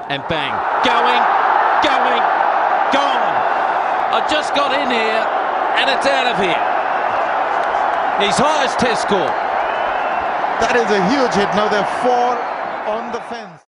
And bang. Going. Gone. I just got in here and it's out of here. His highest test score. That is a huge hit. Now they're 4 on the fence.